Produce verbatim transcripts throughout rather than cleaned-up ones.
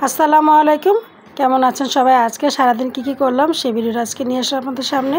আসসালামু আলাইকুম। কেমন আছেন সবাই? আজকে সারাদিন কী কী করলাম সেই ভিডিওটা আজকে নিয়ে আসলাম আপনাদের সামনে।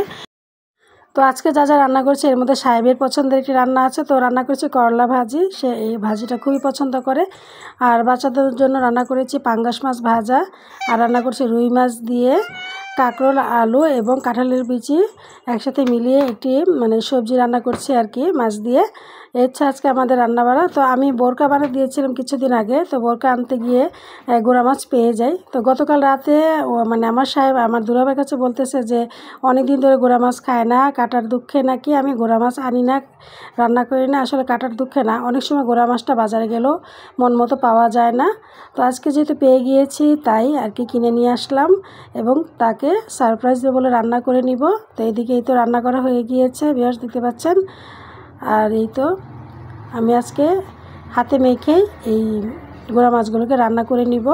তো আজকে যা যা রান্না করছি এর মধ্যে সাহেবের পছন্দের একটি রান্না আছে। তো রান্না করেছি করলা ভাজি, সে এই ভাজিটা খুবই পছন্দ করে। আর বাচ্চাদের জন্য রান্না করেছি পাঙ্গাস মাছ ভাজা, আর রান্না করছি রুই মাছ দিয়ে কাঁকরোল, আলু এবং কাঁঠালের বিচি একসাথে মিলিয়ে একটি মানে সবজি রান্না করছি আর কি মাছ দিয়ে। হচ্ছে আজকে আমাদের রান্নাবাড়া। তো আমি বোরকা বানিয়ে দিয়েছিলাম কিছুদিন আগে, তো বোরকা আনতে গিয়ে গোড়া মাছ পেয়ে যাই। তো গতকাল রাতে ও মানে আমার সাহেব আমার দুলাভাইয়ের কাছে বলতেছে যে অনেক দিন ধরে গোড়া মাছ খায় না, কাটার দুঃখে নাকি আমি গোড়া মাছ আনি না, রান্না করি না। আসলে কাটার দুঃখে না, অনেক সময় গোড়া মাছটা বাজারে গেলেও মন মতো পাওয়া যায় না। তো আজকে যেহেতু পেয়ে গিয়েছি তাই আর কি কিনে নিয়ে আসলাম এবং তাকে সারপ্রাইজ দেবো বলে রান্না করে নিব। তো এইদিকে এই তো রান্না করা হয়ে গিয়েছে, ভিউয়ার্স দেখতে পাচ্ছেন। আর এই তো আমি আজকে হাতে মেখে এই গোড়া মাছগুলোকে রান্না করে নিব।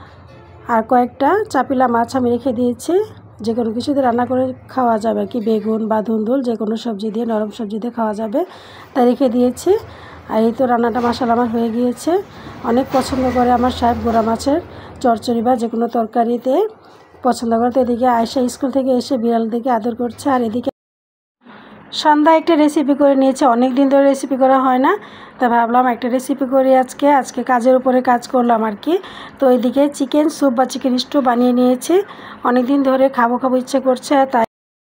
আর কয়েকটা চাপিলা মাছ আমি রেখে দিয়েছি, যে কোনো কিছু দিয়ে রান্না করে খাওয়া যাবে কি, বেগুন বা ধুন্দুল যে কোনো সবজি দিয়ে, নরম সবজি দিয়ে খাওয়া যাবে, তাই রেখে দিয়েছি। আর এই তো রান্নাটা মাশাআল্লাহ আমার হয়ে গিয়েছে। অনেক পছন্দ করে আমার সাহেব গোড়া মাছের চচ্চড়ি বা যে কোনো তরকারিতে পছন্দ করে। তো এদিকে আয়শা স্কুল থেকে এসে বিড়াল দিকে আদর করছে। আর এদিকে সন্ধ্যা একটা রেসিপি করে নিয়েছে, অনেক দিন ধরে রেসিপি করা হয় না, তা ভাবলাম একটা রেসিপি করি আজকে আজকে কাজের উপরে কাজ করলাম আর কি। তো এইদিকে চিকেন স্যুপ বা চিকেন স্টু বানিয়ে নিয়েছি, অনেক দিন ধরে খাবো খাবো ইচ্ছে করছে, তাই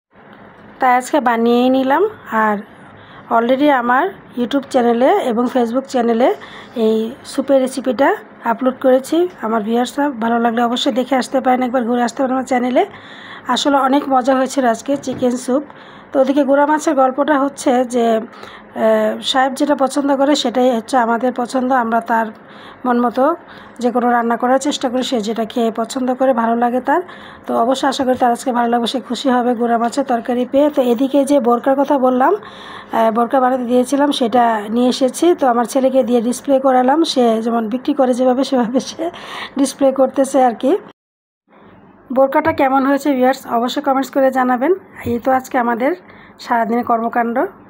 তাই আজকে বানিয়েই নিলাম। আর অলরেডি আমার ইউটিউব চ্যানেলে এবং ফেসবুক চ্যানেলে এই স্যুপের রেসিপিটা আপলোড করেছি। আমার ভিউয়ার্সরা ভালো লাগলে অবশ্যই দেখে আসতে পারেন, একবার ঘুরে আসতে পারেন আমার চ্যানেলে। আসলে অনেক মজা হয়েছিল আজকে চিকেন স্যুপ। তো ওদিকে গোড়া মাছের গল্পটা হচ্ছে যে সাহেব যেটা পছন্দ করে সেটাই হচ্ছে আমাদের পছন্দ, আমরা তার মন মতো যে কোনো রান্না করার চেষ্টা করি, সে যেটা খেয়ে পছন্দ করে ভালো লাগে তার। তো অবশ্যই আশা করি তার আজকে ভালো লাগবে, সে খুশি হবে গোড়া মাছের তরকারি পেয়ে। তো এদিকে যে বোরকার কথা বললাম, বোরকা বানাতে দিয়েছিলাম সেটা নিয়ে এসেছি। তো আমার ছেলেকে দিয়ে ডিসপ্লে করালাম, সে যেমন বিক্রি করে যেভাবে সেভাবে সে ডিসপ্লে করতেছে আর কি। বোরকাটা কেমন হয়েছে ভিউয়ার্স অবশ্যই কমেন্টস করে জানাবেন। এই তো আজকে আমাদের সারাদিনের কর্মকাণ্ড।